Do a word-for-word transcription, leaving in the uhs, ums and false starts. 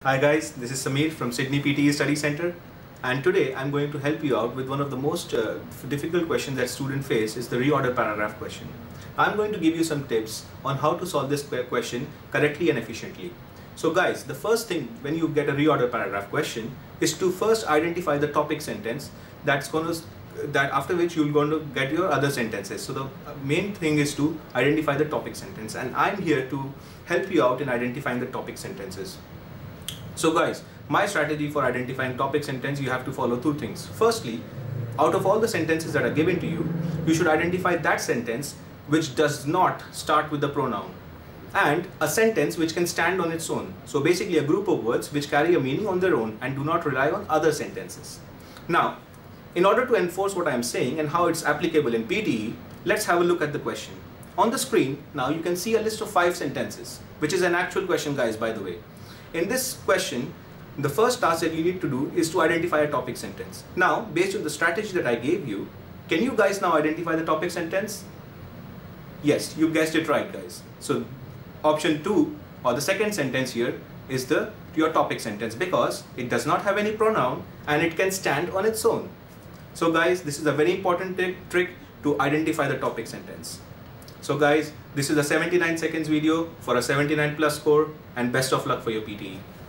Hi guys, this is Samir from Sydney P T E Study Center, and today I'm going to help you out with one of the most uh, difficult questions that students face is the reorder paragraph question. I'm going to give you some tips on how to solve this question correctly and efficiently. So guys, the first thing when you get a reorder paragraph question is to first identify the topic sentence that's going to that after which you're going to get your other sentences. So the main thing is to identify the topic sentence, and I'm here to help you out in identifying the topic sentences. So guys, my strategy for identifying topic sentence, you have to follow two things. Firstly, out of all the sentences that are given to you, you should identify that sentence which does not start with the pronoun, and a sentence which can stand on its own. So basically a group of words which carry a meaning on their own and do not rely on other sentences. Now, in order to enforce what I am saying and how it's applicable in P T E, let's have a look at the question. On the screen, now you can see a list of five sentences, which is an actual question, guys, by the way. In this question, the first task that you need to do is to identify a topic sentence. Now, based on the strategy that I gave you, can you guys now identify the topic sentence? Yes, you guessed it right, guys. So, option two, or the second sentence here, is the your topic sentence because it does not have any pronoun and it can stand on its own. So guys, this is a very important trick to identify the topic sentence. So guys, this is a seventy-nine seconds video for a seventy-nine plus score, and best of luck for your P T E.